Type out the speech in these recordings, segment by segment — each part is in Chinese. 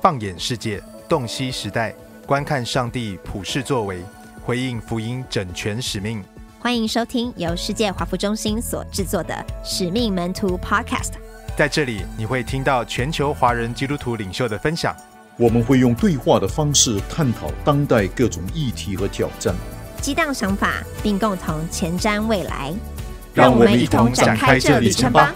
放眼世界，洞悉时代，观看上帝普世作为，回应福音整全使命。 欢迎收听由世界华福中心所制作的使命门徒 Podcast。 在这里你会听到全球华人基督徒领袖的分享， 我们会用对话的方式探讨当代各种议题和挑战， 激荡想法，并共同前瞻未来。 让我们一同展开这旅程吧。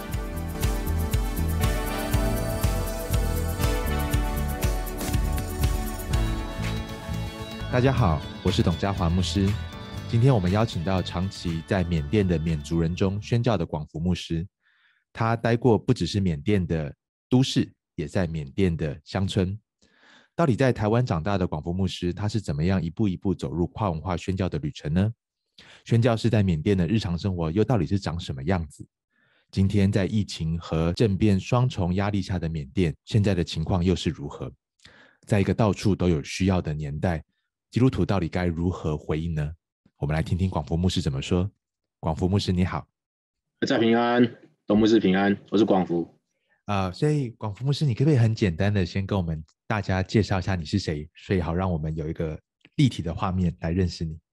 大家好，我是董家华牧师。今天我们邀请到长期在缅甸的缅族人中宣教的广福牧师。他待过不只是缅甸的都市，也在缅甸的乡村。到底在台湾长大的广福牧师，他是怎么样一步一步走入跨文化宣教的旅程呢？宣教士在缅甸的日常生活又到底是长什么样子？今天在疫情和政变双重压力下的缅甸，现在的情况又是如何？在一个到处都有需要的年代，基督徒到底该如何回应呢？我们来听听广福牧师怎么说。广福牧师你好。 大家平安，董牧师平安，我是广福。 所以广福牧师，你可不可以很简单的先跟我们大家介绍一下你是谁，所以好让我们有一个立体的画面来认识你。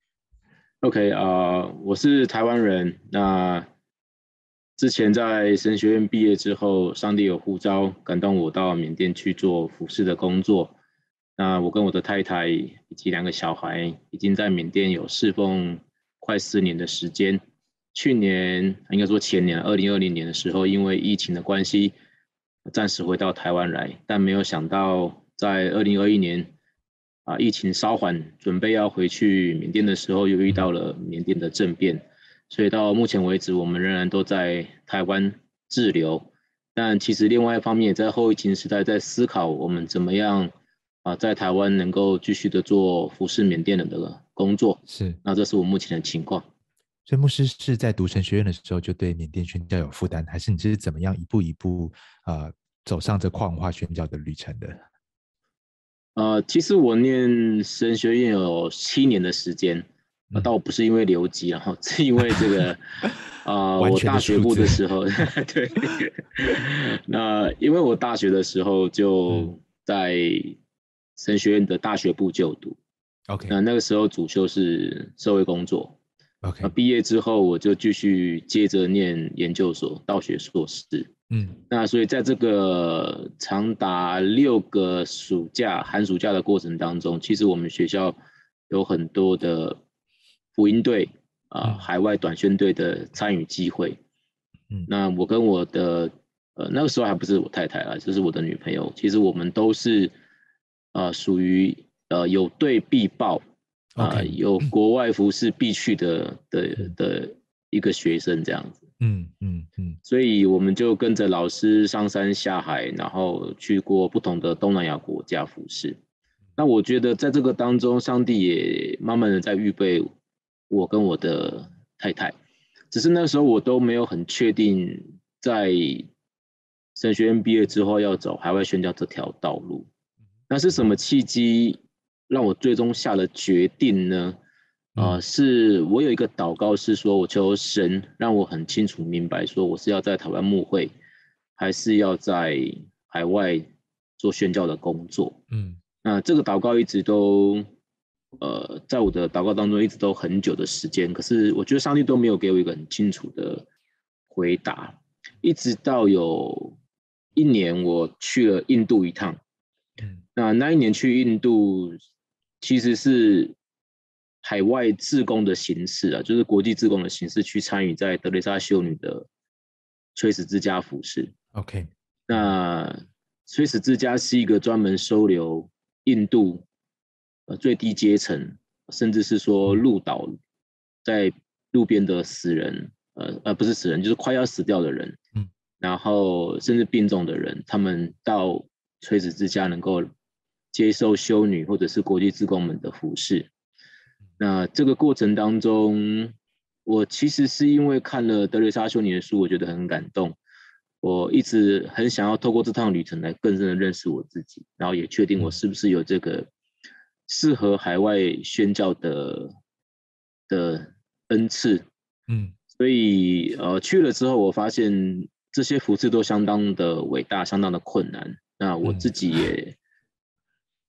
OK， 我是台湾人。那之前在神学院毕业之后，上帝有呼召感动我到缅甸去做服事的工作。那我跟我的太太以及2个小孩已经在缅甸有侍奉快4年的时间。去年应该说前年2020年的时候，因为疫情的关系暂时回到台湾来，但没有想到在2021年疫情稍缓，准备要回去缅甸的时候，又遇到了缅甸的政变，所以到目前为止我们仍然都在台湾滞留。但其实另外一方面也在后疫情时代在思考我们怎么样在台湾能够继续的做服侍缅甸人的工作。 是， 那这是我目前的情况。 所以牧师是在读神学院的时候就对缅甸宣教有负担，还是你是怎么样一步一步走上这跨文化宣教的旅程的？ 其实我念神学院有7年的时间，倒不是因为留级，然后是因为这个我大学部的时候对，那因为我大学的时候就在神学院的大学部就读。 OK， 那个时候主修是社会工作。 OK， 毕业之后我就继续接着念研究所，道学硕士。那所以在这个长达6个寒暑假的过程当中，其实我们学校有很多的福音队海外短宣队的参与机会。那我跟我的那个时候还不是我太太就是我的女朋友，其实我们都是属于有队必报有国外服事必去的一个学生这样子。所以我们就跟着老师上山下海，然后去过不同的东南亚国家服事。那我觉得在这个当中，上帝也慢慢的在预备我跟我的太太，只是那时候我都没有很确定在神学院毕业之后要走海外宣教这条道路。那是什么契机让我最终下了决定呢？是我有一个祷告，是说我求神让我很清楚明白，说我是要在台湾牧会，还是要在海外做宣教的工作。那这个祷告一直都在我的祷告当中一直都很久的时间，可是我觉得上帝都没有给我一个很清楚的回答，一直到有1年我去了印度一趟。那一年去印度其实是海外志工的形式就是国际志工的形式去参与在德蕾莎修女的垂死之家服事。 OK， 那垂死之家是一个专门收留印度最低阶层，甚至是说路倒在路边的死人，不是死人，就是快要死掉的人，然后甚至病重的人，他们到垂死之家能够接受修女或者是国际志工们的服事。那这个过程当中，我其实是因为看了德蕾莎修女的书，我觉得很感动。我一直很想要透过这趟旅程来更深的认识我自己，然后也确定我是不是有这个适合海外宣教的恩赐。所以去了之后，我发现这些服事都相当的伟大，相当的困难。那我自己也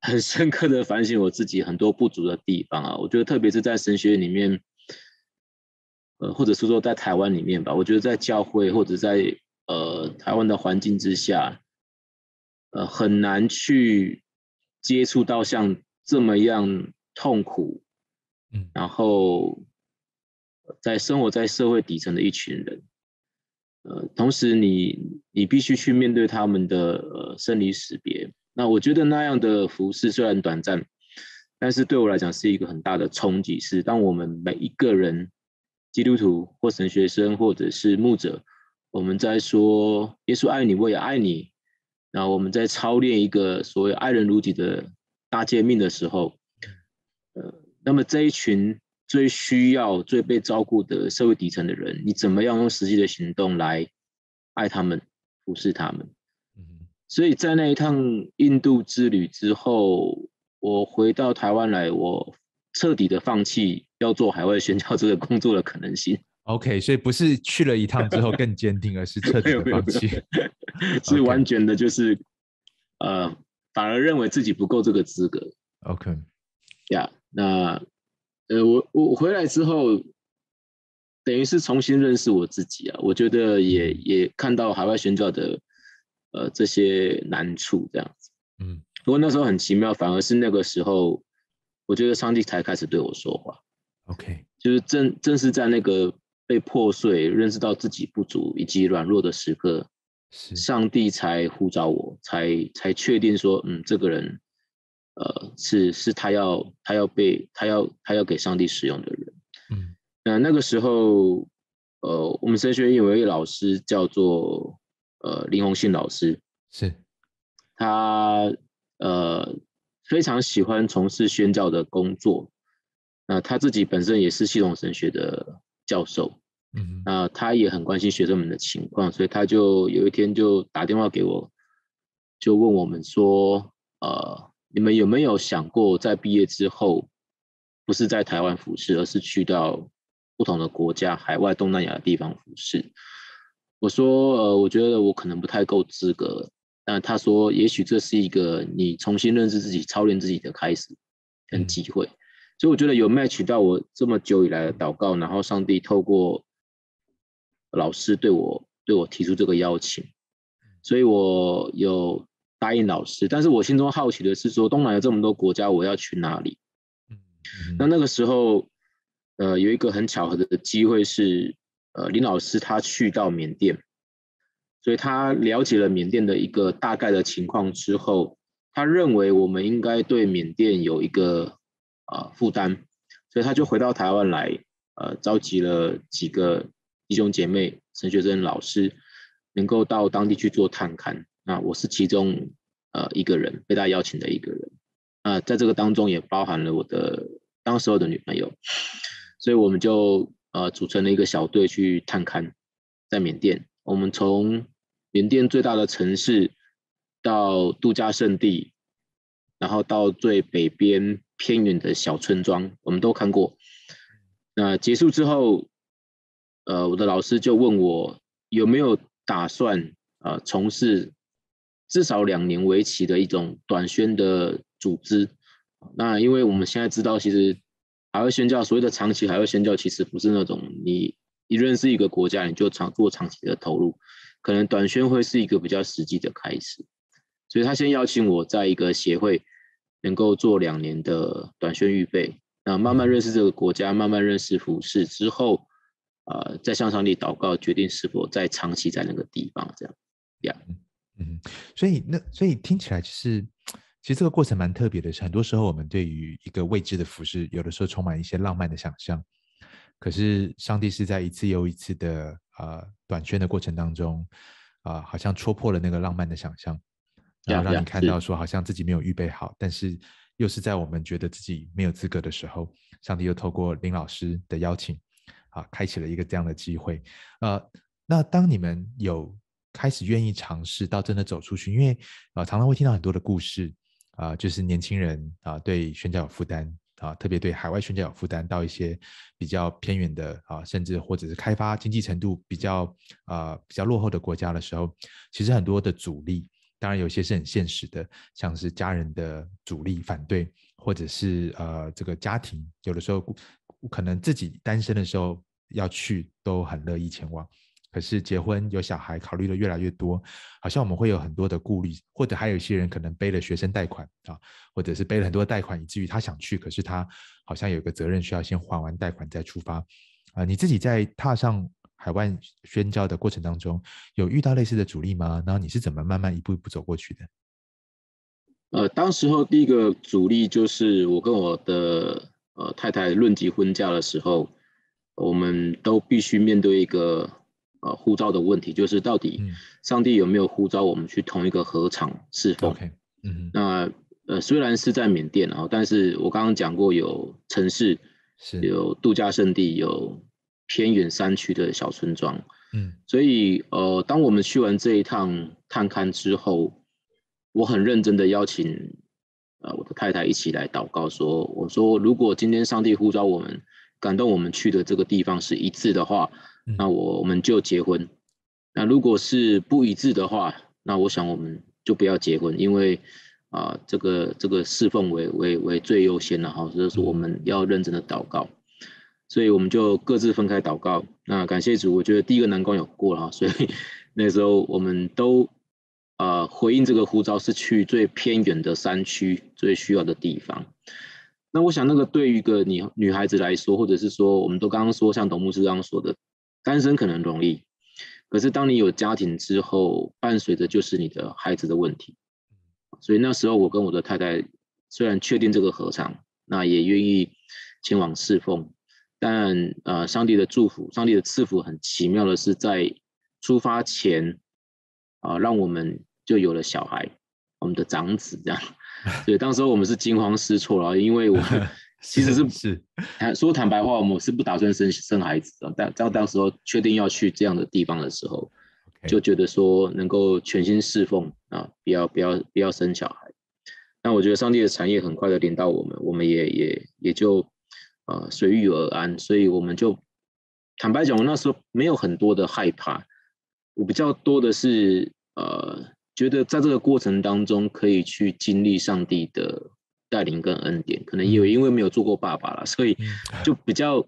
很深刻的反省我自己很多不足的地方啊。我觉得特别是在神学院里面，或者是说在台湾里面吧，我觉得在教会或者在台湾的环境之下，很难去接触到像这么样痛苦，然后生活在社会底层的一群人，同时你必须去面对他们的生离死别。那我觉得那样的服事虽然短暂，但是对我来讲是一个很大的冲击，是当我们每一个人，基督徒或神学生或者是牧者，我们在说耶稣爱你，我也爱你，然后我们在操练一个所谓爱人如己的大诫命的时候，那么这一群最需要、最被照顾的社会底层的人，你怎么样用实际的行动来爱他们、服侍他们？所以在那一趟印度之旅之后，我回到台湾来，我彻底的放弃要做海外宣教这个工作的可能性。 OK， 所以不是去了一趟之后更坚定，而是彻底的放弃， 是完全的，就是反而认为自己不够这个资格。 OK， 呀，那我回来之后，等于是重新认识我自己啊。我觉得也看到海外宣教的这些难处这样子。不过那时候很奇妙，反而是那个时候，我觉得上帝才开始对我说话。 OK， 就是正是在那个被破碎、认识到自己不足以及软弱的时刻，上帝才呼召我，才确定说，这个人，是他要给上帝使用的人。那个时候，我们神学院有一位老师叫做林宏信老师， 是他非常喜欢从事宣教的工作。那他自己本身也是系统神学的教授，那他也很关心学生们的情况，所以他就有一天就打电话给我，就问我们说，你们有没有想过在毕业之后，不是在台湾服事，而是去到不同的国家、海外、东南亚的地方服事？我说，我觉得我可能不太够资格。但他说，也许这是一个你重新认识自己、操练自己的开始跟机会。所以我觉得有 match 到我这么久以来的祷告，然后上帝透过老师对我提出这个邀请，所以我有答应老师。但是我心中好奇的是说，东南亚这么多国家，我要去哪里？那个时候，有一个很巧合的机会是，林老师他去到缅甸，所以他了解了缅甸的一个大概的情况之后，他认为我们应该对缅甸有一个负担，所以他就回到台湾来，召集了几个弟兄姐妹、神学生、老师，能够到当地去做探勘。那我是其中一个人，被他邀请的一个人。在这个当中也包含了我的当时候的女朋友，所以我们就组成了一个小队去探勘，在缅甸。我们从缅甸最大的城市到度假胜地，然后到最北边偏远的小村庄，我们都看过。那结束之后，我的老师就问我有没有打算从事至少2年为期的一种短宣的组织。那因为我们现在知道，其实海外宣教所谓的长期海外宣教，其实不是那种你认识一个国家你就做长期的投入，可能短宣会是一个比较实际的开始。所以他先邀请我在一个协会能够做2年的短宣预备，那慢慢认识这个国家，慢慢认识服事之后，再向上帝祷告，决定是否再长期在那个地方这样。 所以听起来其实这个过程蛮特别的，是很多时候我们对于一个未知的服事，有的时候充满一些浪漫的想象，可是上帝是在一次又一次的短宣的过程当中，好像戳破了那个浪漫的想象，然后让你看到说好像自己没有预备好，但是又是在我们觉得自己没有资格的时候，上帝又透过林老师的邀请开启了一个这样的机会。那当你们有开始愿意尝试到真的走出去，因为常常会听到很多的故事，就是年轻人对宣教有负担，特别对海外宣教有负担，到一些比较偏远的甚至或者是开发经济程度比较落后的国家的时候，其实很多的阻力， 当然有些是很现实的，像是家人的阻力反对，或者是这个家庭有的时候可能自己单身的时候要去都很乐意前往，可是结婚有小孩考虑的越来越多，好像我们会有很多的顾虑，或者还有一些人可能背了学生贷款或者是背了很多贷款，以至于他想去，可是他好像有个责任需要先还完贷款再出发你自己在踏上海外宣教的过程当中，有遇到类似的阻力吗？然后你是怎么慢慢一步一步走过去的？当时候第一个阻力就是我跟我的太太论及婚嫁的时候，我们都必须面对一个呼召的问题，就是到底上帝有没有呼召我们去同一个禾场侍奉？那虽然是在缅甸但是我刚刚讲过有城市，有度假胜地，有偏远山区的小村庄，所以当我们去完这一趟探勘之后，我很认真的邀请我的太太一起来祷告我说如果今天上帝呼召我们，感动我们去的这个地方是一致的话，那我们就结婚。那如果是不一致的话，那我想我们就不要结婚，因为这个侍奉为最优先的所以说我们要认真的祷告。所以我们就各自分开祷告。那感谢主，我觉得第一个难关有过了，所以那时候我们都回应这个呼召，是去最偏远的山区最需要的地方。那我想那个对于一个女孩子来说，或者是说我们都刚刚说像董牧师刚刚说的，单身可能容易，可是当你有家庭之后，伴随着就是你的孩子的问题。所以那时候我跟我的太太虽然确定这个禾场，那也愿意前往侍奉，但上帝的祝福，上帝的赐福很奇妙的是在出发前让我们就有了小孩，我们的长子这样。所以当时我们是惊慌失措了，因为我们其实是说坦白话，我们是不打算生孩子的。但当时候确定要去这样的地方的时候，就觉得说能够全心侍奉不要生小孩。那我觉得上帝的产业很快的临到我们也就随遇而安。所以我们就坦白讲，我那时候没有很多的害怕，我比较多的是觉得在这个过程当中可以去经历上帝的带领跟恩典，可能因为没有做过爸爸了，所以就比较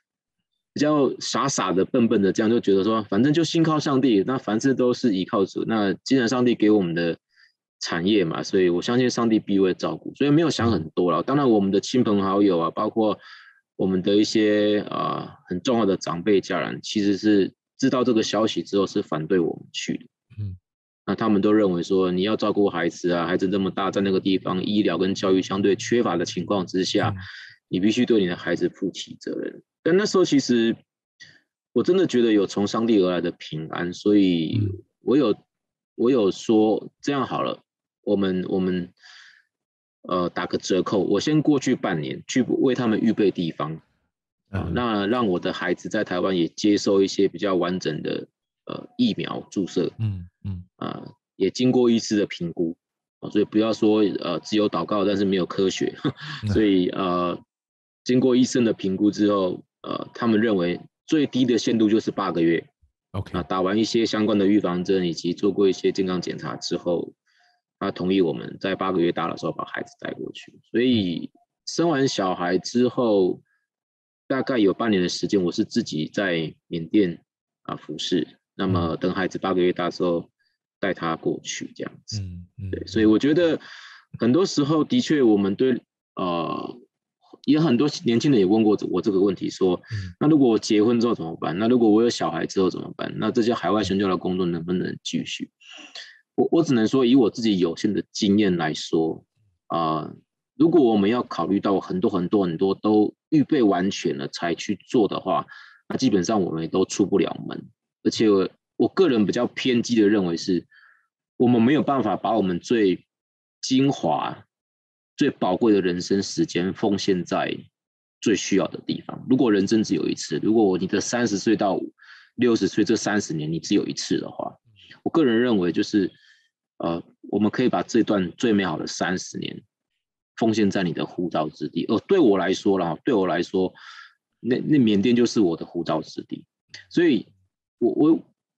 傻的笨的这样，就觉得说反正就信靠上帝，那凡事都是依靠主，那既然上帝给我们的产业嘛，所以我相信上帝必会照顾，所以没有想很多了。当然我们的亲朋好友包括我们的一些很重要的长辈家人，其实是知道这个消息之后是反对我们去的。那他们都认为说你要照顾孩子孩子这么大，在那个地方医疗跟教育相对缺乏的情况之下，你必须对你的孩子负起责任。但那时候其实我真的觉得有从上帝而来的平安，所以我有说这样好了，我们打个折扣，我先过去半年去为他们预备地方那让我的孩子在台湾也接受一些比较完整的疫苗注射，也经过医师的评估，所以不要说只有祷告但是没有科学，所以经过医生的评估之后，他们认为最低的限度就是8个月。打完一些相关的预防针以及做过一些健康检查之后，他同意我们在8个月大的时候把孩子带过去。所以生完小孩之后，大概有半年的时间，我是自己在缅甸服侍。那么等孩子8个月大之后，带他过去这样子。对，所以我觉得很多时候的确我们对也很多年轻人也问过我这个问题说，那如果我结婚之后怎么办？那如果我有小孩之后怎么办？那这些海外宣教的工作能不能继续？我只能说以我自己有限的经验来说如果我们要考虑到很多都预备完全了才去做的话，那基本上我们也都出不了门。而且我个人比较偏激的认为是，我们没有办法把我们最精华、最宝贵的人生时间奉献在最需要的地方。如果人生只有一次，如果你的30岁到60岁这30年你只有一次的话，我个人认为就是我们可以把这段最美好的30年奉献在你的呼召之地。对我来说那缅甸就是我的呼召之地。所以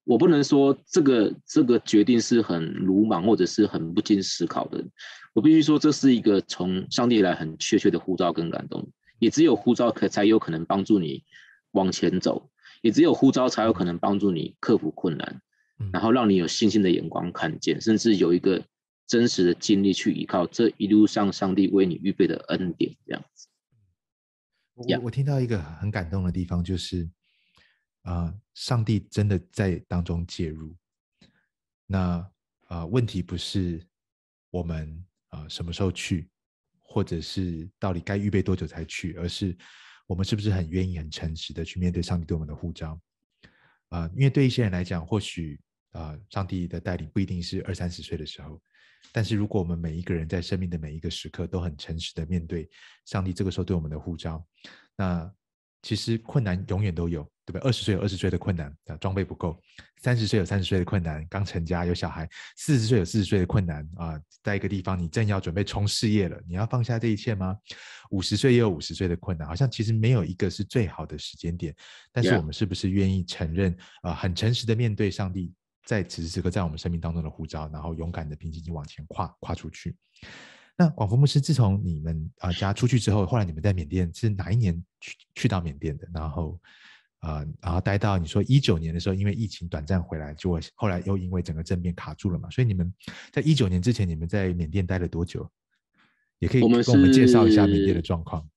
我不能说这个决定是很鲁莽或者是很不经思考的，我必须说这是一个从上帝来很确切的呼召跟感动，也只有呼召才有可能帮助你往前走，也只有呼召才有可能帮助你克服困难，然后让你有信心的眼光看见，甚至有一个真实的经历去依靠这一路上上帝为你预备的恩典，这样子。 我听到一个很感动的地方，就是上帝真的在当中介入。那问题不是我们什么时候去，或者是到底该预备多久才去，而是我们是不是很愿意、很诚实的去面对上帝对我们的呼召。因为对一些人来讲，或许上帝的带领不一定是20-30岁的时候，但是如果我们每一个人在生命的每一个时刻都很诚实的面对上帝这个时候对我们的呼召，那其实困难永远都有，对不对？20岁有20岁的困难，装备不够；30岁有30岁的困难，刚成家有小孩；40岁有40岁的困难在一个地方你正要准备冲事业了，你要放下这一切吗？50岁也有50岁的困难，好像其实没有一个是最好的时间点，但是我们是不是愿意承认很诚实的面对上帝在此时此刻在我们生命当中的呼召，然后勇敢的凭信心往前跨出去。那广福牧师，自从你们家出去之后，后来你们在缅甸是哪一年去到缅甸的？然后待到你说19年的时候，因为疫情短暂回来，结果后来又因为整个政变卡住了嘛，所以你们在19年之前，你们在缅甸待了多久？也可以跟我们介绍一下缅甸的状况。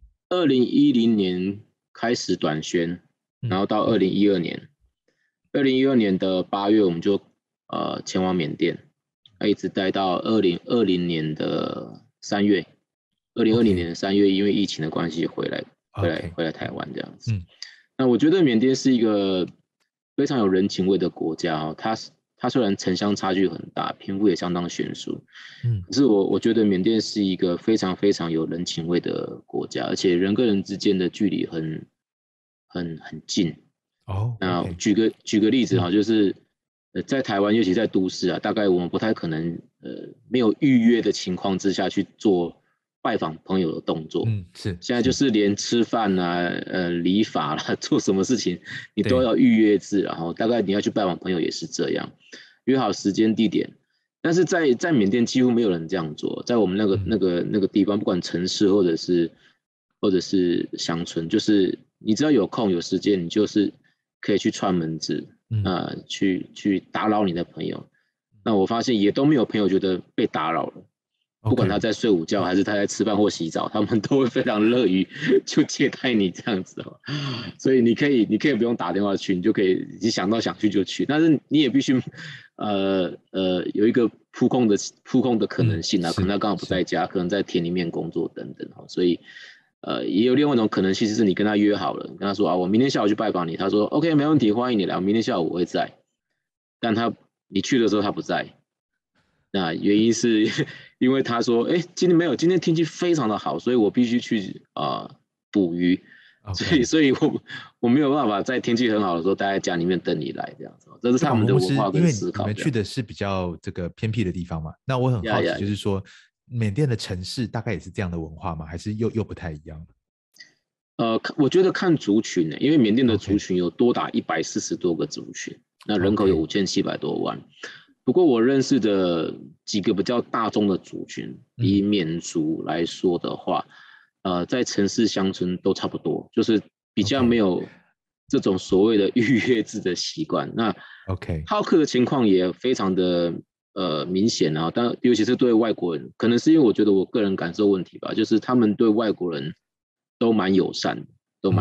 2010年开始短宣，然后到2012年的8月，我们就前往缅甸。一直待到2020年的3月，2020年的3月，因为疫情的关系回来台湾这样子。那我觉得缅甸是一个非常有人情味的国家它虽然城乡差距很大，贫富也相当悬殊，可是我觉得缅甸是一个非常非常有人情味的国家，而且人跟人之间的距离很近。那举个例子就是在台湾，尤其在都市大概我们不太可能没有预约的情况之下去做拜访朋友的动作。现在就是连吃饭理发啦，做什么事情你都要预约制，然后大概你要去拜访朋友也是这样，约好时间地点。但是在缅甸几乎没有人这样做，在我们那个地方，不管城市或者是乡村，就是你只要有空有时间，你就是可以去串门子。去打扰你的朋友，那我发现也都没有朋友觉得被打扰了，不管他在睡午觉还是他在吃饭或洗澡，他们都会非常乐于就接待你这样子所以你可以不用打电话去，你就可以你想到想去就去，但是你也必须有一个扑空的可能性可能他刚好不在家，可能在田里面工作等等所以也有另外一种可能性，是你跟他约好了，你跟他说我明天下午去拜访你，他说 OK 没问题，欢迎你来，我明天下午我会在，但你去的时候他不在，那原因是因为他说今天天气非常的好，所以我必须去捕鱼，所以我没有办法在天气很好的时候待在家里面等你来这样子，这是他们的文化跟思考。 因为你们去的是比较这个偏僻的地方嘛，那我很好奇就是说缅甸的城市大概也是这样的文化吗？还是又不太一样？ 我觉得看族群因为缅甸的族群有多达140多个族群，那人口有5700多万。不过我认识的几个比较大众的族群，以缅族来说的话，在城市乡村都差不多，就是比较没有这种所谓的预约制的习惯。那好客的情况也非常的明显但尤其是对外国人，可能是因为我觉得我个人感受问题吧，就是他们对外国人都蛮友善的。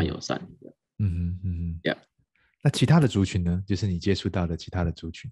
那其他的族群呢？就是你接触到的其他的族群。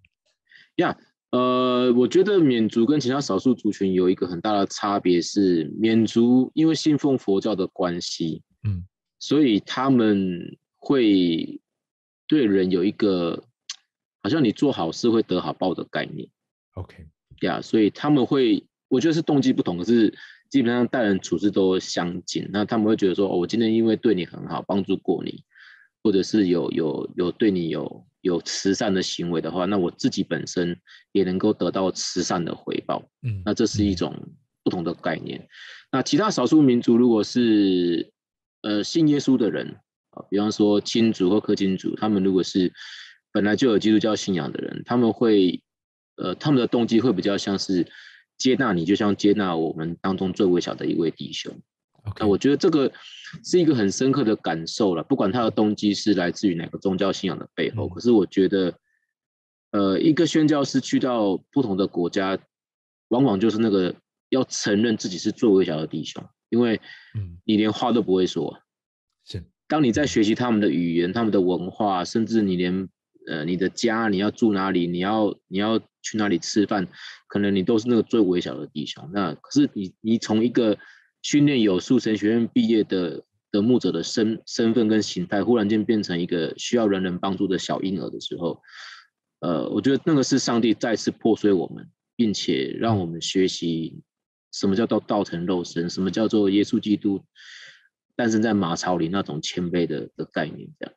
我觉得缅族跟其他少数族群有一个很大的差别是，缅族因为信奉佛教的关系，所以他们会对人有一个好像你做好事会得好报的概念。所以他们会，我觉得是动机不同，可是基本上待人处事都相近。那他们会觉得说我今天因为对你很好，帮助过你，或者是有对你有慈善的行为的话，那我自己本身也能够得到慈善的回报。那这是一种不同的概念。那其他少数民族如果是信耶稣的人比方说亲族或克钦族，他们如果是本来就有基督教信仰的人，他们会他们的动机会比较像是接纳你，就像接纳我们当中最微小的一位弟兄。那我觉得这个是一个很深刻的感受了，不管他的动机是来自于哪个宗教信仰的背后，可是我觉得一个宣教师去到不同的国家，往往就是那个要承认自己是最微小的弟兄，因为你连话都不会说。 是， 当你在学习他们的语言、他们的文化，甚至你连你的家你要住哪里，你要去哪里吃饭，可能你都是那个最微小的弟兄。那可是你从一个训练有素神学院毕业的牧者的身份跟形态，忽然间变成一个需要人人帮助的小婴儿的时候，我觉得那个是上帝再次破碎我们，并且让我们学习什么叫做道成肉身，什么叫做耶稣基督诞生在马槽里那种谦卑的概念，这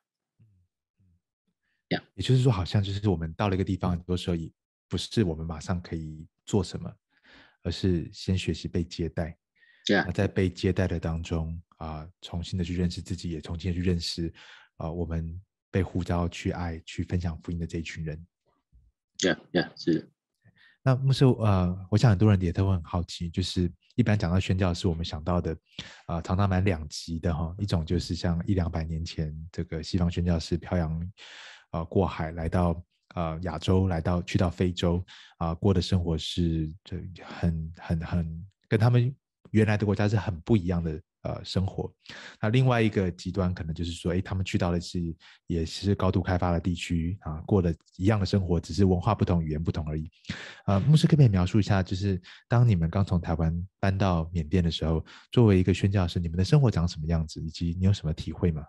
样。 也就是说，好像就是我们到了一个地方，很多时候也不是我们马上可以做什么，而是先学习被接待。在被接待的当中重新的去认识自己，也重新的去认识我们被呼召去爱、去分享福音的这一群人。 是的。 那牧师，我想很多人也都会很好奇，就是一般讲到宣教士，我们想到的常常蛮两极的哈。一种就是像100-200年前这个西方宣教士漂洋过海来到亚洲，去到非洲过的生活是很跟他们原来的国家是很不一样的生活。那另外一个极端可能就是说，他们去到的也是高度开发的地区过了一样的生活，只是文化不同、语言不同而已。牧师可不可以描述一下，就是当你们刚从台湾搬到缅甸的时候，作为一个宣教士，你们的生活长什么样子，以及你有什么体会吗？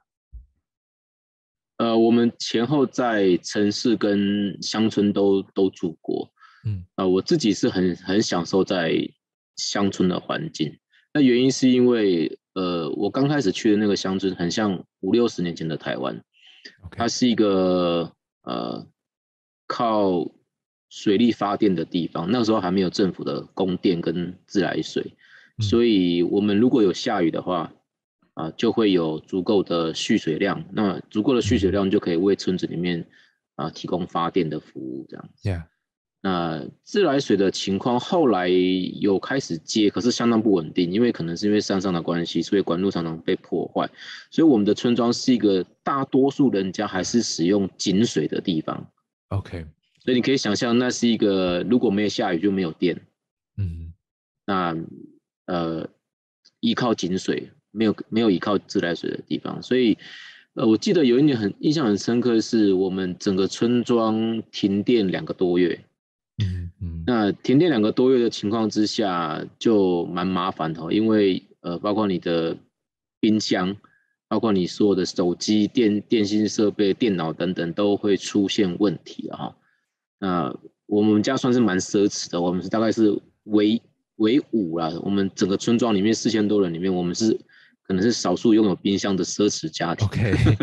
我们前后在城市跟乡村都住过。我自己是很享受在乡村的环境。那原因是因为我刚开始去的那个乡村很像50-60年前的台湾。它是一个靠水力发电的地方，那个时候还没有政府的供电跟自来水，所以我们如果有下雨的话就会有足够的蓄水量，那足够的蓄水量就可以为村子里面提供发电的服务这样子。那自来水的情况后来有开始接，可是相当不稳定，因为可能是因为山上的关系，所以管路常常被破坏，所以我们的村庄是一个大多数人家还是使用井水的地方。所以你可以想象，那是一个如果没有下雨就没有电。那依靠井水，没有依靠自来水的地方，所以我记得有一年印象很深刻，是我们整个村庄停电2个多月。那停电2个多月的情况之下就蛮麻烦的，因为包括你的冰箱，包括你所有的手机、电信设备、电脑等等都会出现问题了哈。那我们家算是蛮奢侈的，我们大概是为5啦，我们整个村庄里面4000多人里面，我们可能是少数拥有冰箱的奢侈家庭。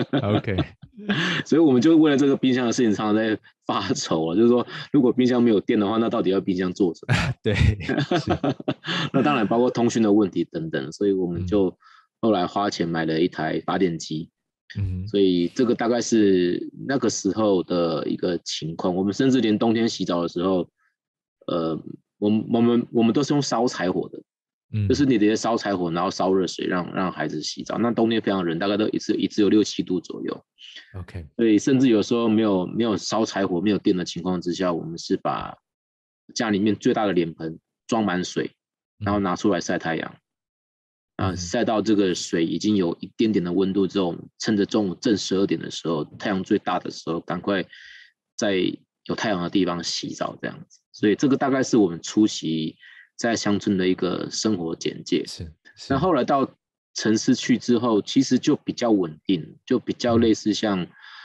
OK 所以我们就为了这个冰箱的事情常常在发愁就是说如果冰箱没有电的话，那到底要冰箱做什么？ 对那当然包括通讯的问题等等，所以我们就后来花钱买了一台发电机。所以这个大概是那个时候的一个情况。我们甚至连冬天洗澡的时候我们都是用烧柴火的。就是你直接烧柴火，然后烧热水让孩子洗澡。那冬天非常冷，大概都一直有6-7度左右。所以甚至有时候没有烧柴火、没有电的情况之下，我们是把家里面最大的脸盆装满水，然后拿出来晒太阳。晒到这个水已经有一点点的温度之后，趁着中午正12点的时候，太阳最大的时候，赶快在有太阳的地方洗澡这样子。所以这个大概是我们初期在乡村的一个生活简介。那后来到城市去之后，其实就比较稳定，就比较类似像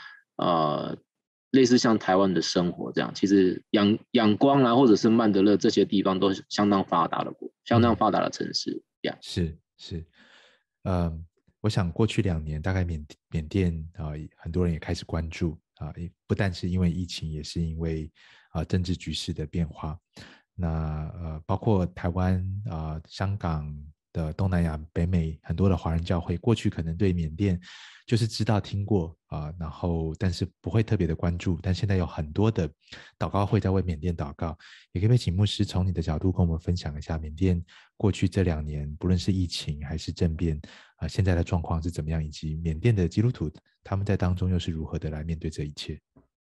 台湾的生活这样。其实仰光啦，或者是曼德勒这些地方都相当发达的城市。 是我想过去2年大概缅甸很多人也开始关注不但是因为疫情，也是因为政治局势的变化。那包括台湾香港的东南亚、北美很多的华人教会，过去可能对缅甸就是知道听过然后但是不会特别的关注，但现在有很多的祷告会在为缅甸祷告，也可以请牧师从你的角度跟我们分享一下缅甸过去这2年不论是疫情还是政变现在的状况是怎么样，以及缅甸的基督徒他们在当中又是如何的来面对这一切。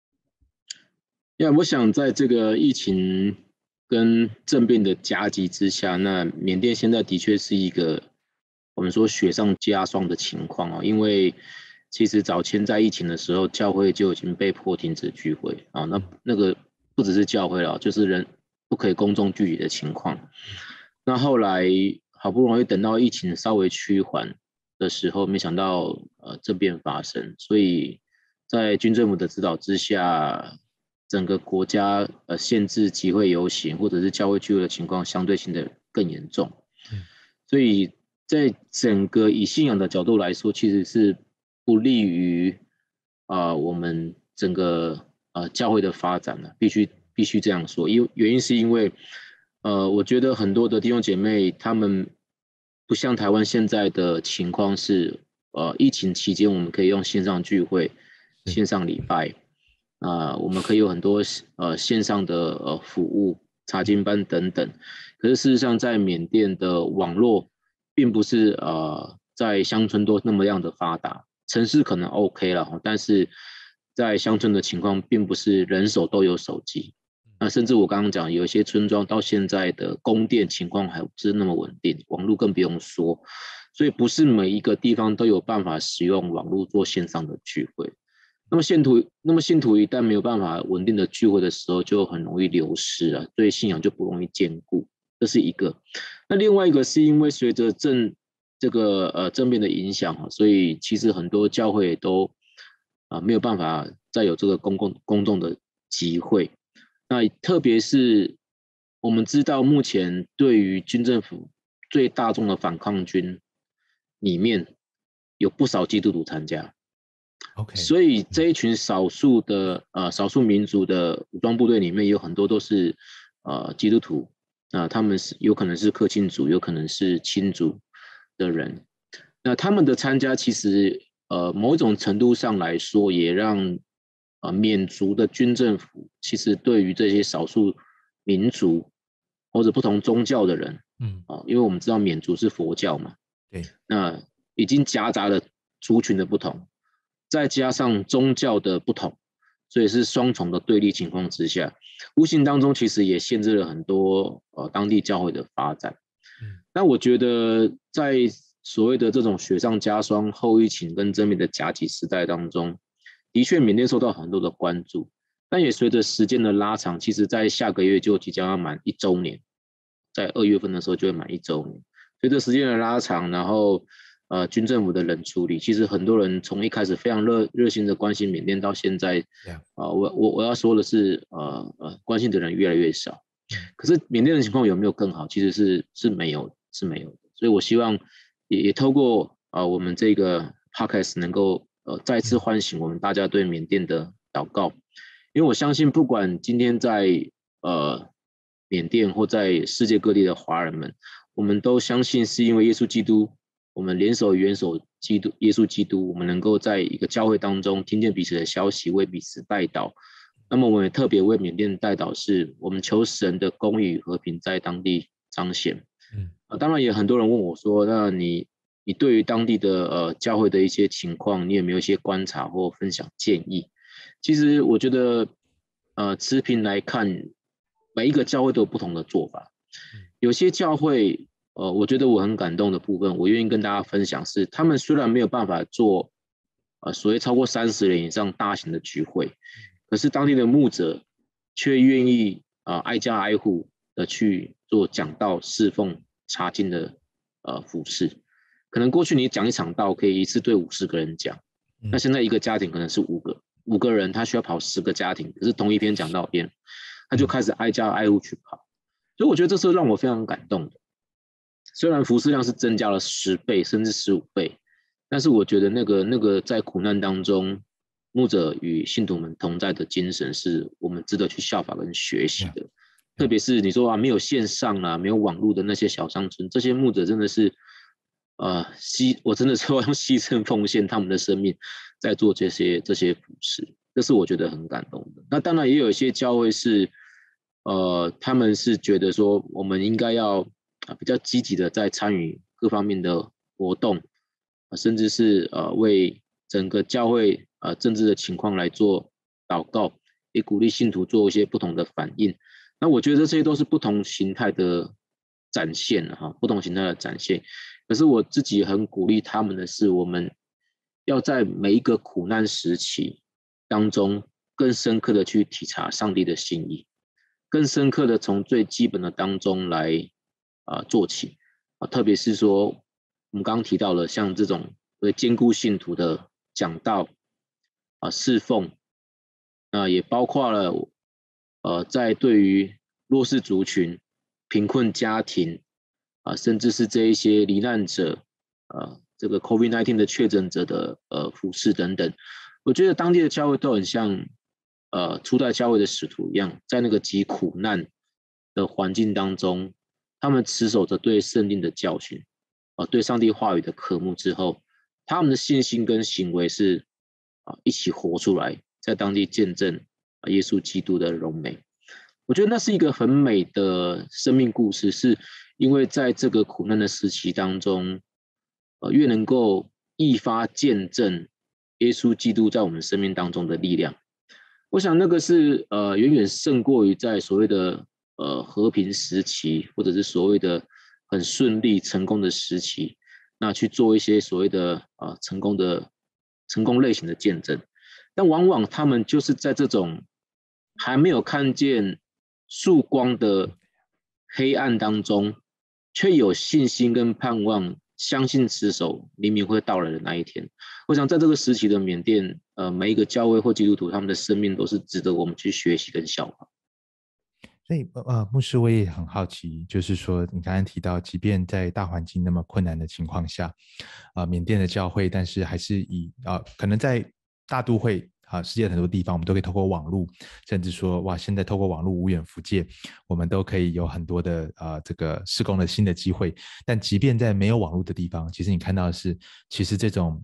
我想在这个疫情跟政变的夹击之下，那缅甸现在的确是一个我们说雪上加霜的情况因为其实早前在疫情的时候，教会就已经被迫停止聚会那个不只是教会了，就是人不可以公众聚集的情况。那后来好不容易等到疫情稍微趋缓的时候，没想到政变发生，所以在军政府的指导之下，整个国家限制集会游行或者是教会聚会的情况相对性的更严重。所以在整个以信仰的角度来说，其实是不利于我们整个教会的发展的，必须这样说。原因是因为我觉得很多的弟兄姐妹他们不像台湾现在的情况是疫情期间我们可以用线上聚会、线上礼拜我们可以有很多线上的服务、查经班等等。可是事实上在缅甸的网络并不是在乡村都那么样的发达，城市可能 OK 了，但是在乡村的情况并不是人手都有手机。那甚至我刚刚讲有一些村庄到现在的供电情况还不是那么稳定，网络更不用说，所以不是每一个地方都有办法使用网络做线上的聚会。那么信徒一旦没有办法稳定的聚会的时候，就很容易流失对信仰就不容易坚固，这是一个。那另外一个是因为随着政变的影响所以其实很多教会都没有办法再有这个公众的集会。那特别是我们知道目前对于军政府最大众的反抗军里面有不少基督徒参加。所以这一群少数民族的武装部队里面有很多都是基督徒他们有可能是客亲族，有可能是亲族的人。那他们的参加其实某种程度上来说也让缅族的军政府其实对于这些少数民族或者不同宗教的人因为我们知道缅族是佛教嘛，对，那已经夹杂了族群的不同，再加上宗教的不同，所以是双重的对立情况之下，无形当中其实也限制了很多当地教会的发展。那我觉得在所谓的这种雪上加霜、后疫情跟政变的夹击时代当中，的确缅甸受到很多的关注，但也随着时间的拉长，其实在下个月就即将要满1周年，在2月份的时候就会满1周年。随着时间的拉长，然后军政府的冷处理，其实很多人从一开始非常热心的关心缅甸，到现在我要说的是关心的人越来越少。可是缅甸的情况有没有更好？其实是没有的。所以我希望也透过我们这个 podcast 能够再次唤醒我们大家对缅甸的祷告。因为我相信不管今天在缅甸或在世界各地的华人们，我们都相信是因为耶稣基督，我们联手元首耶稣基督，我们能够在一个教会当中听见彼此的消息，为彼此代祷。那么我们也特别为缅甸代祷，是我们求神的公义与和平在当地彰显。当然也很多人问我说，那你对于当地的教会的一些情况，你有没有一些观察或分享建议？其实我觉得持平来看，每一个教会都有不同的做法。有些教会我觉得我很感动的部分，我愿意跟大家分享是，他们虽然没有办法做所谓超过30人以上大型的聚会，可是当地的牧者却愿意挨家挨户的去做讲道、侍奉、查经的服事。可能过去你讲一场道可以一次对50个人讲，那现在一个家庭可能是5个人，他需要跑10个家庭，可是同一篇讲道篇，他就开始挨家挨户去跑。所以我觉得这是让我非常感动的。虽然服事量是增加了10倍甚至15倍，但是我觉得那个在苦难当中牧者与信徒们同在的精神，是我们值得去效法跟学习的。 特别是你说没有线上没有网络的那些小乡村，这些牧者真的是我真的是要用牺牲奉献他们的生命在做这些服事，这是我觉得很感动的。那当然也有一些教会是他们是觉得说我们应该要比较积极的在参与各方面的活动，甚至是为整个教会政治的情况来做祷告，也鼓励信徒做一些不同的反应。那我觉得这些都是不同形态的展现不同形态的展现。可是我自己很鼓励他们的是，我们要在每一个苦难时期当中更深刻的去体察上帝的心意，更深刻的从最基本的当中来做起特别是说我们刚刚提到了像这种兼顾信徒的讲道侍奉，也包括了在对于弱势族群、贫困家庭甚至是这一些罹难者这个 COVID-19 的确诊者的服事等等，我觉得当地的教会都很像初代教会的使徒一样，在那个极苦难的环境当中，他们持守着对圣经的教训对上帝话语的渴慕之后，他们的信心跟行为是一起活出来，在当地见证耶稣基督的荣美。我觉得那是一个很美的生命故事，是因为在这个苦难的时期当中越能够一发见证耶稣基督在我们生命当中的力量。我想那个是远远胜过于在所谓的和平时期，或者是所谓的很顺利成功的时期，那去做一些所谓的成功类型的见证。但往往他们就是在这种还没有看见曙光的黑暗当中，却有信心跟盼望，相信持守黎明会到来的那一天。我想在这个时期的缅甸每一个教会或基督徒，他们的生命都是值得我们去学习跟效仿。 所以牧师，我也很好奇，就是说你刚才提到即便在大环境那么困难的情况下缅甸的教会，但是还是以可能在大都会世界很多地方我们都可以透过网络，甚至说现在透过网络无远弗届，我们都可以有很多的这个事工的新的机会。但即便在没有网络的地方，其实你看到的是其实这种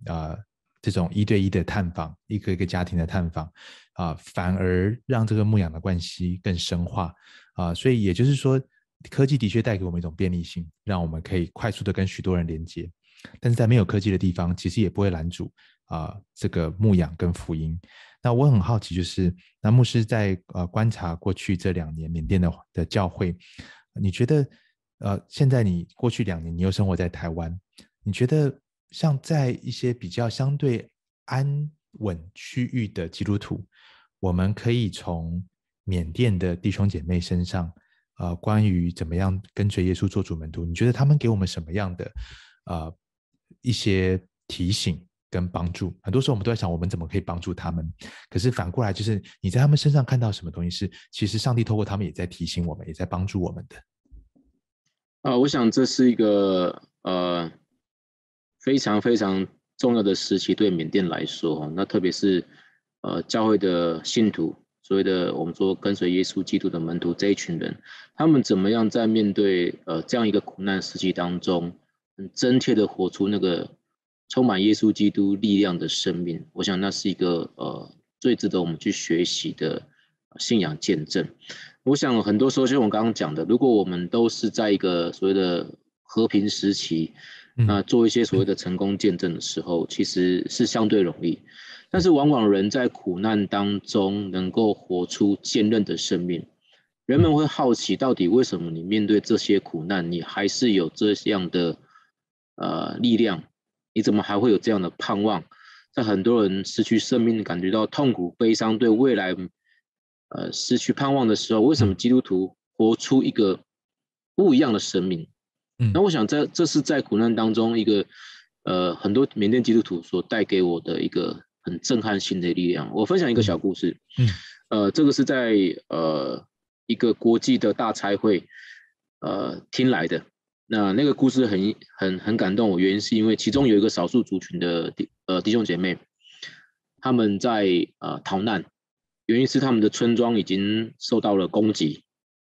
1对1的探访，一个一个家庭的探访反而让这个牧养的关系更深化所以也就是说科技的确带给我们一种便利性，让我们可以快速的跟许多人连接，但是在没有科技的地方其实也不会拦阻这个牧养跟福音。那我很好奇，就是那牧师在观察过去这2年缅甸的教会，你觉得现在你过去2年你又生活在台湾，你觉得像在一些比较相对安稳区域的基督徒，我们可以从缅甸的弟兄姐妹身上关于怎么样跟随耶稣做主门徒，你觉得他们给我们什么样的一些提醒跟帮助？很多时候我们都在想我们怎么可以帮助他们，可是反过来就是你在他们身上看到什么东西是其实上帝透过他们也在提醒我们，也在帮助我们的我想这是一个非常非常重要的时期对缅甸来说，那特别是教会的信徒，所谓的我们说跟随耶稣基督的门徒这一群人，他们怎么样在面对这样一个苦难时期当中，很真切的活出那个充满耶稣基督力量的生命。我想那是一个最值得我们去学习的信仰见证。我想很多时候就像我刚刚讲的，如果我们都是在一个所谓的和平时期那做一些所谓的成功见证的时候，其实是相对容易，但是往往人在苦难当中能够活出坚韧的生命，人们会好奇到底为什么你面对这些苦难你还是有这样的力量，你怎么还会有这样的盼望？在很多人失去生命感觉到痛苦悲伤，对未来失去盼望的时候，为什么基督徒活出一个不一样的生命？那我想这是在苦难当中一个很多缅甸基督徒所带给我的一个很震撼性的力量。我分享一个小故事这个是在一个国际的大差会听来的。那个故事很感动我，原因是因为其中有一个少数族群的弟兄姐妹，他们在逃难，原因是他们的村庄已经受到了攻击，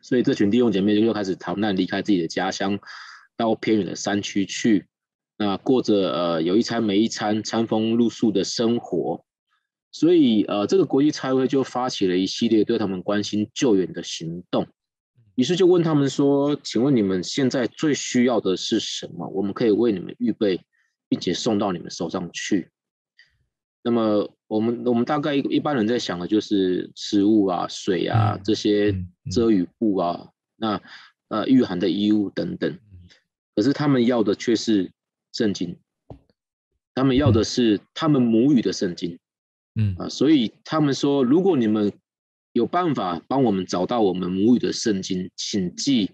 所以这群弟兄姐妹就开始逃难，离开自己的家乡，到偏远的山区去，那过着有一餐没一餐、餐风露宿的生活。所以这个国际差会就发起了一系列对他们关心救援的行动。于是就问他们说：“请问你们现在最需要的是什么？我们可以为你们预备，并且送到你们手上去。”那么我们大概一般人在想的就是食物啊、水啊、这些遮雨布啊，那御寒的衣物等等。可是他们要的却是圣经，他们要的是他们母语的圣经。所以他们说，如果你们有办法帮我们找到我们母语的圣经，请寄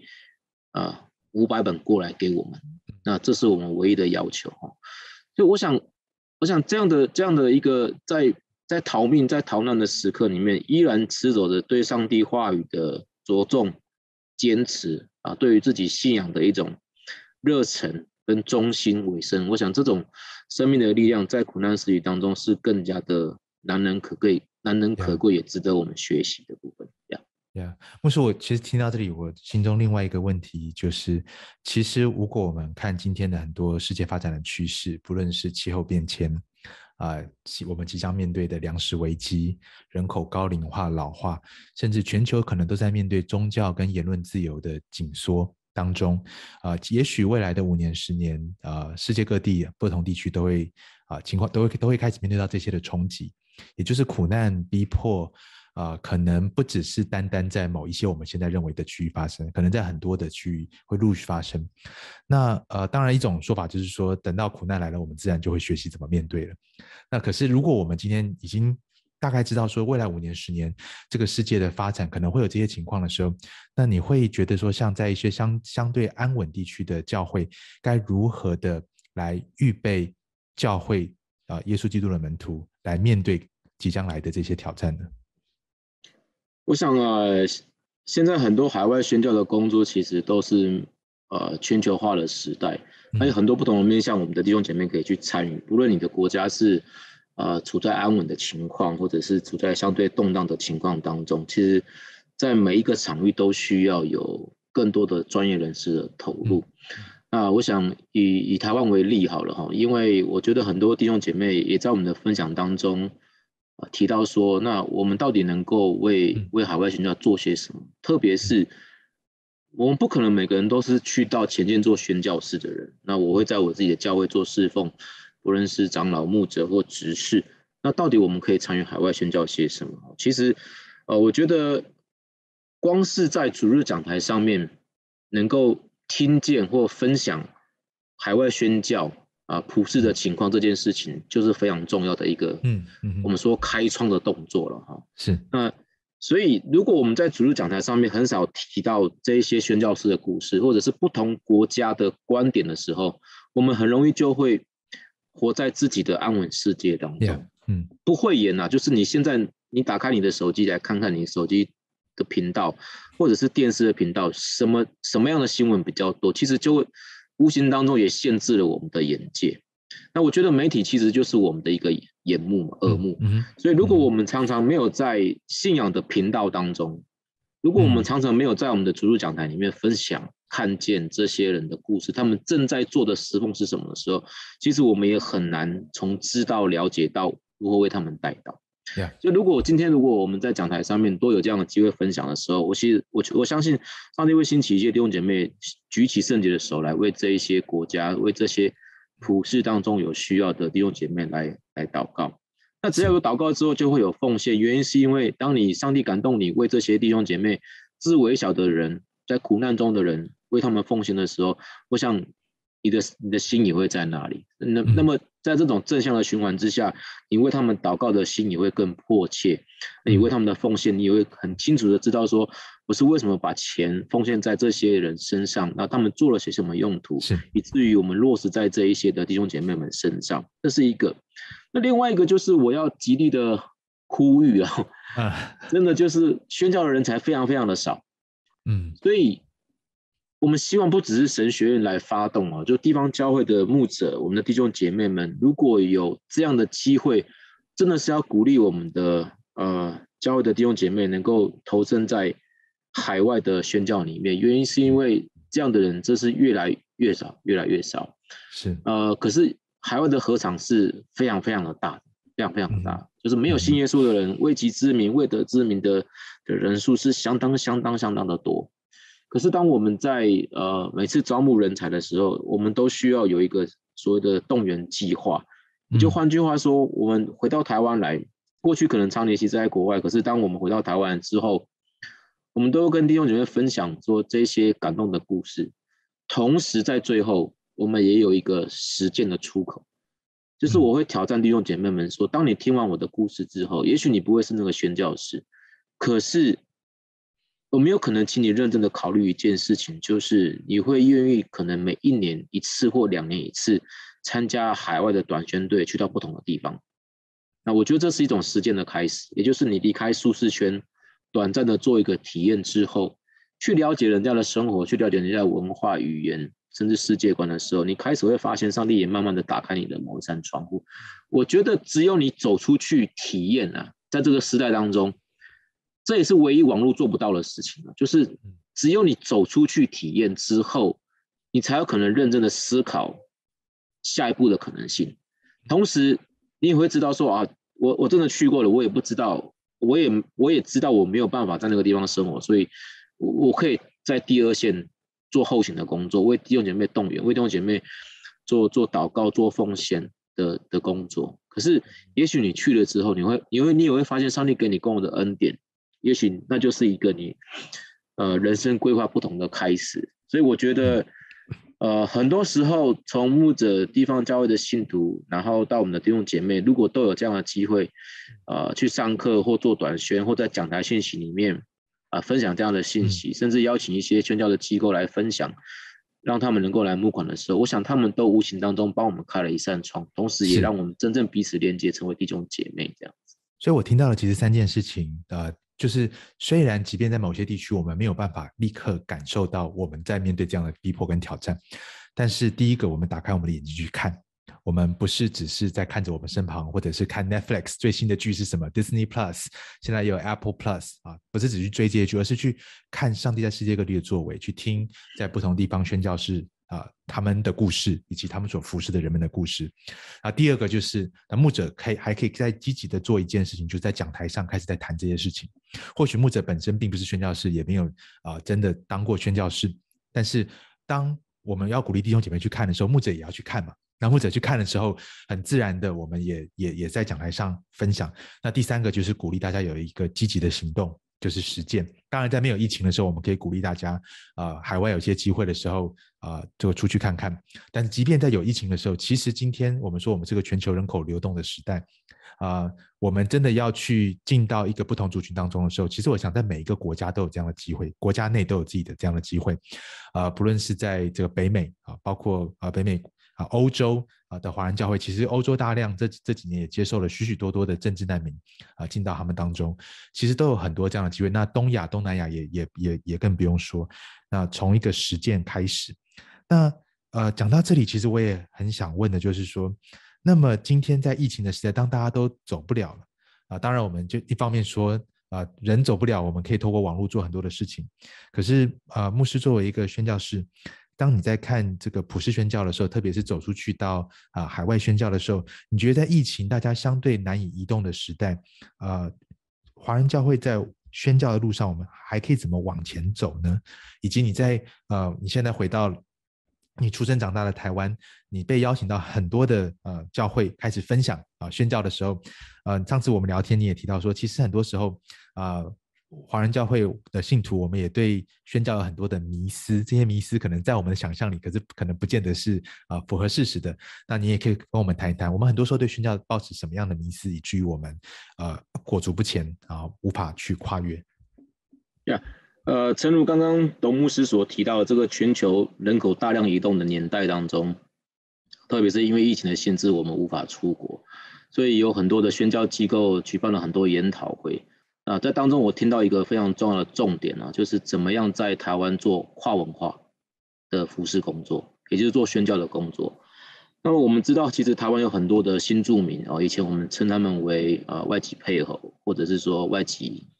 500本过来给我们。那这是我们唯一的要求。所以我想这样的一个在逃命、在逃难的时刻里面，依然持守着对上帝话语的着重、坚持对于自己信仰的一种热忱跟忠心委身。我想这种生命的力量，在苦难时期当中是更加的难能可贵，也值得我们学习的部分。 牧师，我其实听到这里，我心中另外一个问题就是，其实如果我们看今天的很多世界发展的趋势，不论是气候变迁我们即将面对的粮食危机、人口高龄化、老化，甚至全球可能都在面对宗教跟言论自由的紧缩当中，也许未来的5年、10年，世界各地不同地区都会情况都会开始面对到这些的冲击，也就是苦难逼迫。可能不只是单单在某一些我们现在认为的区域发生，可能在很多的区域会陆续发生。那当然一种说法就是说，等到苦难来了，我们自然就会学习怎么面对了。那可是如果我们今天已经大概知道说未来5年、10年这个世界的发展可能会有这些情况的时候，那你会觉得说，像在一些相对安稳地区的教会，该如何的来预备教会耶稣基督的门徒来面对即将来的这些挑战呢？ 我想现在很多海外宣教的工作其实都是全球化的时代，还有很多不同的面向，我们的弟兄姐妹可以去参与。不论你的国家是处在安稳的情况，或者是处在相对动荡的情况当中，其实在每一个场域都需要有更多的专业人士的投入。那我想以台湾为例好了，因为我觉得很多弟兄姐妹也在我们的分享当中提到说，那我们到底能够为海外宣教做些什么？特别是我们不可能每个人都是去到前线做宣教士的人。那我会在我自己的教会做侍奉，不论是长老、牧者或执事。那到底我们可以参与海外宣教些什么？其实我觉得光是在主日讲台上面能够听见或分享海外宣教普世的情况，这件事情就是非常重要的一个我们说开创的动作了是。 那所以如果我们在主日讲台上面很少提到这一些宣教士的故事，或者是不同国家的观点的时候，我们很容易就会活在自己的安稳世界当中。不讳言就是你现在你打开你的手机来看看你手机的频道，或者是电视的频道，什么样的新闻比较多，其实就会无形当中也限制了我们的眼界。那我觉得媒体其实就是我们的一个眼目耳目，所以如果我们常常没有在信仰的频道当中，如果我们常常没有在我们的主日讲台里面分享看见这些人的故事，他们正在做的侍奉是什么的时候，其实我们也很难从知道了解到如何为他们带到。就如果我们在讲台上面都有这样的机会分享的时候，我相信上帝会兴起一些弟兄姐妹举起圣洁的手来为这一些国家，为这些普世当中有需要的弟兄姐妹来祷告。那只要有祷告之后就会有奉献，原因是因为当你上帝感动你为这些弟兄姐妹自微小的人，在苦难中的人为他们奉献的时候，我想你的心也会在那里。那么在这种正向的循环之下，你为他们祷告的心也会更迫切，你为他们的奉献你也会很清楚的知道说，我是为什么把钱奉献在这些人身上，那他们做了些什么用途，以至于我们落实在这一些的弟兄姐妹们身上。这是一个。那另外一个就是我要极力的呼吁真的就是宣教的人才非常非常的少。所以我们希望不只是神学院来发动就地方教会的牧者，我们的弟兄姐妹们，如果有这样的机会，真的是要鼓励我们的教会的弟兄姐妹能够投身在海外的宣教里面，原因是因为这样的人这是越来越少，越来越少。 是可是海外的禾场是非常非常的大，非常非常的大，就是没有信耶稣的人，为己之名、为得之名的人数是相当的多。可是当我们在每次招募人才的时候，我们都需要有一个所谓的动员计划。就换句话说，我们回到台湾来，过去可能常年其实在国外，可是当我们回到台湾之后，我们都跟弟兄姐妹分享说这些感动的故事，同时在最后我们也有一个实践的出口，就是我会挑战弟兄姐妹们说，当你听完我的故事之后，也许你不会是那个宣教士，可是有没有可能请你认真的考虑一件事情，就是你会愿意可能每1年1次或2年1次参加海外的短宣队，去到不同的地方。那我觉得这是一种实践的开始，也就是你离开舒适圈，短暂的做一个体验之后，去了解人家的生活，去了解人家的文化语言甚至世界观的时候，你开始会发现上帝也慢慢的打开你的某一扇窗户。我觉得只有你走出去体验啊，在这个时代当中，这也是唯一网络做不到的事情，就是只有你走出去体验之后，你才有可能认真的思考下一步的可能性。同时你也会知道说啊，我真的去过了，我也不知道，我也知道我没有办法在那个地方生活，所以我可以在第二线做后勤的工作，为弟兄姐妹动员，为弟兄姐妹做祷告、做奉献的工作。可是也许你去了之后，你也会发现上帝给你够的恩典，也许那就是一个你人生规划不同的开始。所以我觉得很多时候从牧者地方教会的信徒，然后到我们的弟兄姐妹，如果都有这样的机会去上课或做短宣，或在讲台信息里面分享这样的信息，甚至邀请一些宣教的机构来分享，让他们能够来募款的时候，我想他们都无形当中帮我们开了一扇窗，同时也让我们真正彼此连接，成为弟兄姐妹这样子。 所以我听到了其实3件事情，就是虽然即便在某些地区我们没有办法立刻感受到我们在面对这样的逼迫跟挑战，但是第一个，我们打开我们的眼睛去看，我们不是只是在看着我们身旁，或者是看 Netflix 最新的剧是什么 Disney Plus， 现在也有 Apple Plus 不是只去追这些剧，而是去看上帝在世界各地的作为，去听在不同地方宣教士他们的故事，以及他们所服侍的人们的故事。第二个就是牧者还可以再积极的做一件事情，就是在讲台上开始在谈这些事情。或许牧者本身并不是宣教士，也没有真的当过宣教士，但是当我们要鼓励弟兄姐妹去看的时候，牧者也要去看嘛。那牧者去看的时候，很自然的我们也在讲台上分享。那第三个就是鼓励大家有一个积极的行动，就是实践。当然在没有疫情的时候，我们可以鼓励大家海外有些机会的时候就出去看看。但是即便在有疫情的时候，其实今天我们说我们是个全球人口流动的时代，我们真的要去进到一个不同族群当中的时候，其实我想在每一个国家都有这样的机会，国家内都有自己的这样的机会。不论是在这个北美包括北美欧洲的华人教会，其实欧洲大量这几年也接受了许许多多的政治难民进到他们当中，其实都有很多这样的机会。那东亚东南亚也更不用说。那从一个实践开始，那讲到这里，其实我也很想问的就是说，那么今天在疫情的时代，当大家都走不了了当然我们就一方面说人走不了，我们可以透过网络做很多的事情。可是牧师作为一个宣教士，当你在看这个普世宣教的时候，特别是走出去到海外宣教的时候，你觉得在疫情大家相对难以移动的时代，华人教会在宣教的路上，我们还可以怎么往前走呢？以及你现在回到你出生长大的台湾，你被邀请到很多的教会开始分享宣教的时候，上次我们聊天你也提到说，其实很多时候华人教会的信徒，我们也对宣教有很多的迷思，这些迷思可能在我们的想象里，可是可能不见得是符合事实的。那你也可以跟我们谈一谈，我们很多时候对宣教抱持什么样的迷思，以至于我们裹足不前无法去跨越。 诚如刚刚董牧师所提到的，这个全球人口大量移动的年代当中，特别是因为疫情的限制，我们无法出国，所以有很多的宣教机构举办了很多研讨会。在当中我听到一个非常重要的重点就是怎么样在台湾做跨文化的服事工作，也就是做宣教的工作。那么我们知道其实台湾有很多的新住民以前我们称他们为外籍配偶，或者是说外籍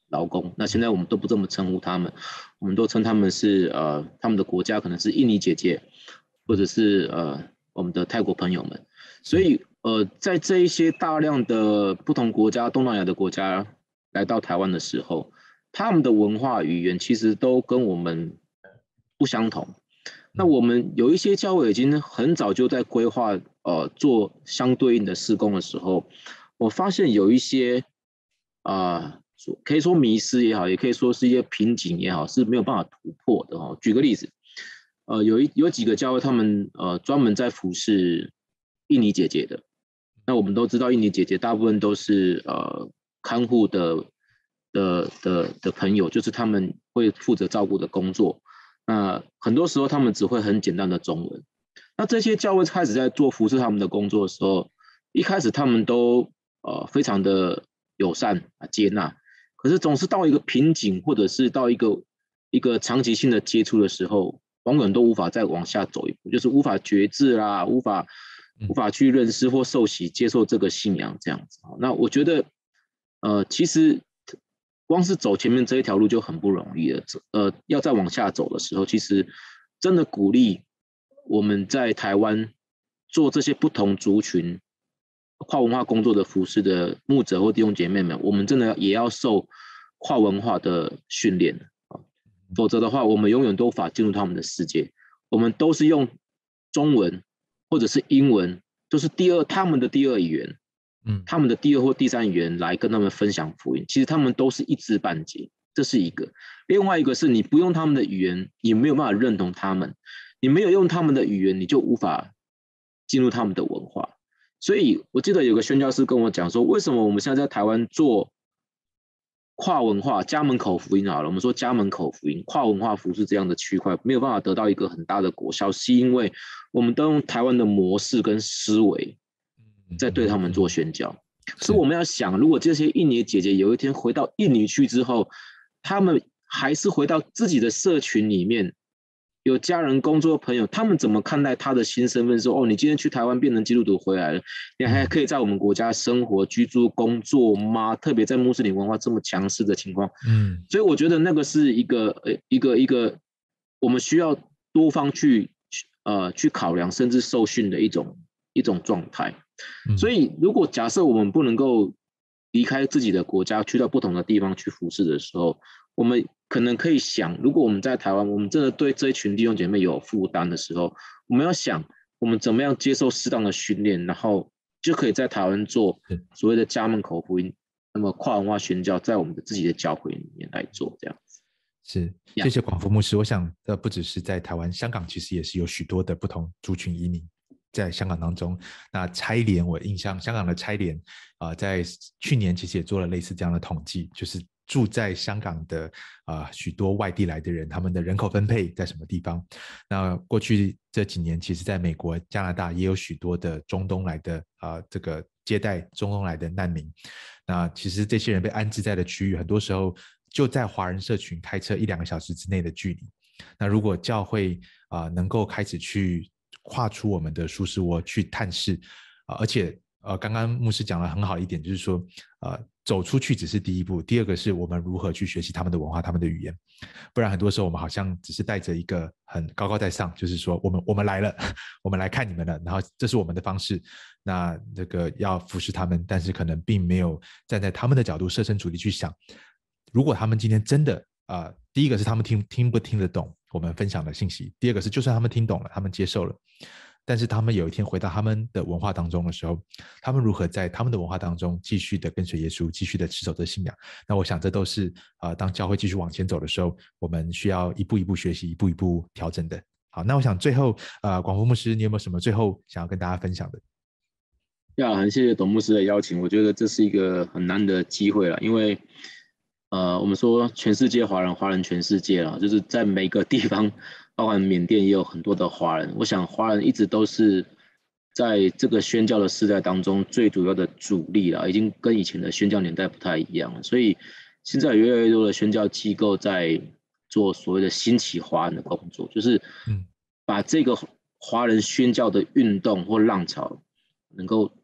劳工。那现在我们都不这么称呼他们，我们都称他们是他们的国家可能是印尼姐姐，或者是我们的泰国朋友们。所以在这一些大量的不同国家，东南亚的国家来到台湾的时候，他们的文化语言其实都跟我们不相同。那我们有一些教会已经很早就在规划做相对应的事工的时候，我发现有一些可以说迷失也好，也可以说是一些瓶颈也好，是没有办法突破的哦。举个例子，有几个教会他们专门在服侍印尼姐姐的。那我们都知道印尼姐姐大部分都是看护的朋友，就是他们会负责照顾的工作。那很多时候他们只会很简单的中文。那这些教会开始在做服侍他们的工作的时候，一开始他们都非常的友善接纳，可是总是到一个瓶颈，或者是到一个长期性的接触的时候，往往都无法再往下走一步，就是无法觉知啦，无法去认识或受洗接受这个信仰这样子。那我觉得其实光是走前面这一条路就很不容易了，要再往下走的时候，其实真的鼓励我们在台湾做这些不同族群跨文化工作的服事的牧者或弟兄姐妹们，我们真的也要受跨文化的训练，否则的话，我们永远都无法进入他们的世界。我们都是用中文或者是英文，都是他们的第二语言。他们的第二或第三语言来跟他们分享福音，其实他们都是一知半解，这是一个。另外一个是你不用他们的语言，你没有办法认同他们，你没有用他们的语言，你就无法进入他们的文化。所以我记得有个宣教师跟我讲说，为什么我们现在在台湾做跨文化家门口福音好了，我们说家门口福音跨文化服事这样的区块没有办法得到一个很大的果效，是因为我们都用台湾的模式跟思维在对他们做宣教。所以我们要想，如果这些印尼姐姐有一天回到印尼去之后，他们还是回到自己的社群里面，有家人工作朋友，他们怎么看待他的新身份？说你今天去台湾变成基督徒回来了，你还可以在我们国家生活居住工作吗？特别在穆斯林文化这么强势的情况，所以我觉得那个是一个我们需要多方去考量，甚至受训的一种状态。所以如果假设我们不能够离开自己的国家，去到不同的地方去服侍的时候，我们可能可以想，如果我们在台湾，我们真的对这一群弟兄姐妹有负担的时候，我们要想我们怎么样接受适当的训练，然后就可以在台湾做所谓的家门口福音，那么跨文化宣教在我们的自己的教会里面来做这样子。 是，谢谢广福牧师。我想不只是在台湾，香港其实也是有许多的不同族群移民在香港当中。那差联，我印象香港的差联在去年其实也做了类似这样的统计，就是住在香港的许多外地来的人，他们的人口分配在什么地方。那过去这几年，其实在美国、加拿大也有许多的中东来的这个接待中东来的难民。那其实这些人被安置在的区域，很多时候就在华人社群开车1-2个小时之内的距离。那如果教会能够开始去跨出我们的舒适窝去探视，而且刚刚牧师讲了很好一点，就是说走出去只是第一步，第二个是我们如何去学习他们的文化、他们的语言。不然很多时候我们好像只是带着一个很高高在上，就是说我们来了，我们来看你们了，然后这是我们的方式，那这个要服侍他们，但是可能并没有站在他们的角度设身处地去想，如果他们今天真的第一个是他们听不听得懂我们分享的信息，第二个是就算他们听懂了，他们接受了，但是他们有一天回到他们的文化当中的时候，他们如何在他们的文化当中继续的跟随耶稣，继续的持守这信仰。那我想这都是当教会继续往前走的时候，我们需要一步一步学习，一步一步调整的。好，那我想最后广福牧师，你有没有什么最后想要跟大家分享的？ 很谢谢董牧师的邀请，我觉得这是一个很难得的机会了，因为我们说全世界华人，华人全世界啦，就是在每个地方，包含缅甸也有很多的华人。我想华人一直都是在这个宣教的时代当中最主要的主力啦，已经跟以前的宣教年代不太一样了。所以现在有越来越多的宣教机构在做所谓的兴起华人的工作，就是把这个华人宣教的运动或浪潮能够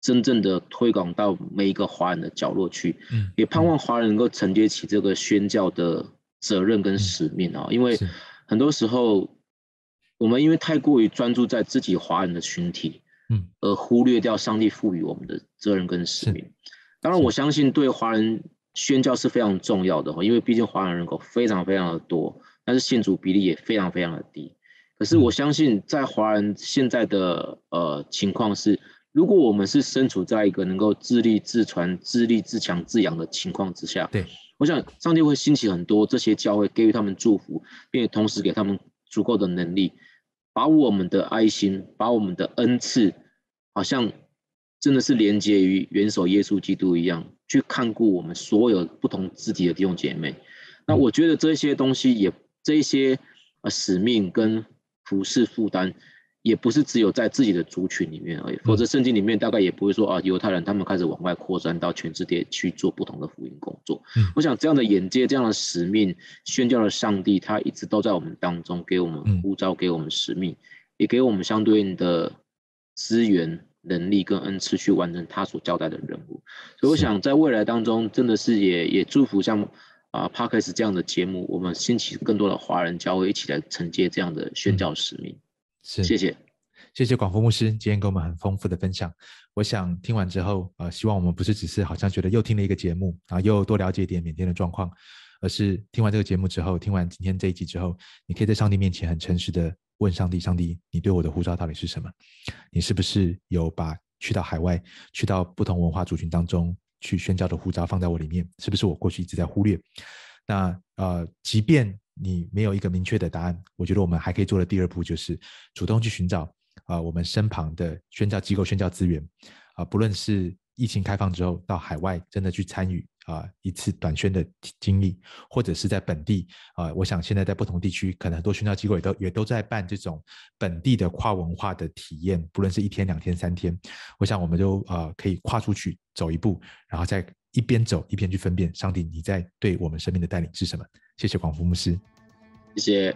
真正的推广到每一个华人的角落去，也盼望华人能够承接起这个宣教的责任跟使命啊，因为很多时候我们因为太过于专注在自己华人的群体，而忽略掉上帝赋予我们的责任跟使命。当然我相信对华人宣教是非常重要的，因为毕竟华人人口非常非常的多，但是信主比例也非常非常的低。可是我相信在华人现在的情况是，如果我们是身处在一个能够自立自传、自立自强自养的情况之下，对，我想上帝会兴起很多这些教会，给予他们祝福，并且同时给他们足够的能力，把我们的爱心、把我们的恩赐，好像真的是连接于元首耶稣基督一样，去看顾我们所有不同肢体的弟兄姐妹。那我觉得这些东西这些使命跟服事负担，也不是只有在自己的族群里面而已，否则圣经里面大概也不会说犹太人他们开始往外扩散到全世界去做不同的福音工作。我想这样的眼界、这样的使命，宣教的上帝他一直都在我们当中，给我们呼召，给我们使命，也给我们相对应的资源、能力跟恩赐去完成他所交代的任务。所以我想在未来当中，真的是也祝福像Podcast 这样的节目，我们兴起更多的华人教会一起来承接这样的宣教使命。谢谢广福牧师今天给我们很丰富的分享。我想听完之后希望我们不是只是好像觉得又听了一个节目，然后又多了解一点缅甸的状况，而是听完这个节目之后，听完今天这一集之后，你可以在上帝面前很诚实的问上帝，上帝你对我的呼召到底是什么？你是不是有把去到海外，去到不同文化族群当中去宣教的呼召放在我里面？是不是我过去一直在忽略？那即便你没有一个明确的答案，我觉得我们还可以做的第二步就是主动去寻找我们身旁的宣教机构、宣教资源不论是疫情开放之后到海外真的去参与一次短宣的经历，或者是在本地我想现在在不同地区可能很多宣教机构也都在办这种本地的跨文化的体验，不论是1天、2天、3天，我想我们都可以跨出去走一步，然后再一边走一边去分辨上帝你在对我们生命的带领是什么。谢谢广福牧师。 谢谢。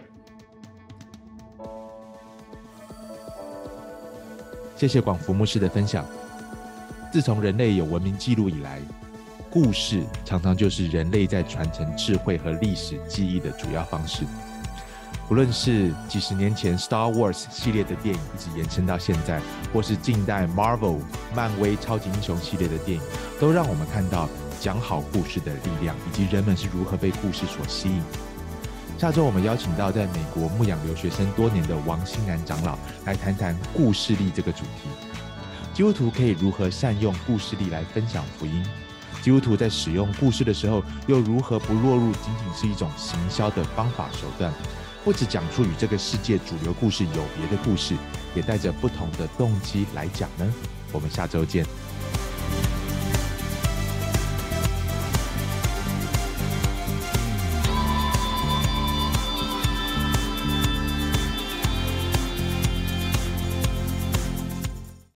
谢谢广福牧师的分享。自从人类有文明记录以来，故事常常就是人类在传承智慧和历史记忆的主要方式。不论是几十年前 Star Wars 系列的电影一直延伸到现在，或是近代 Marvel 漫威超级英雄系列的电影，都让我们看到讲好故事的力量，以及人们是如何被故事所吸引。下周我们邀请到在美国牧养留学生多年的王欣然长老来谈谈故事力这个主题。基督徒可以如何善用故事力来分享福音？基督徒在使用故事的时候，又如何不落入仅仅是一种行销的方法手段，不只讲出与这个世界主流故事有别的故事，也带着不同的动机来讲呢？我们下周见。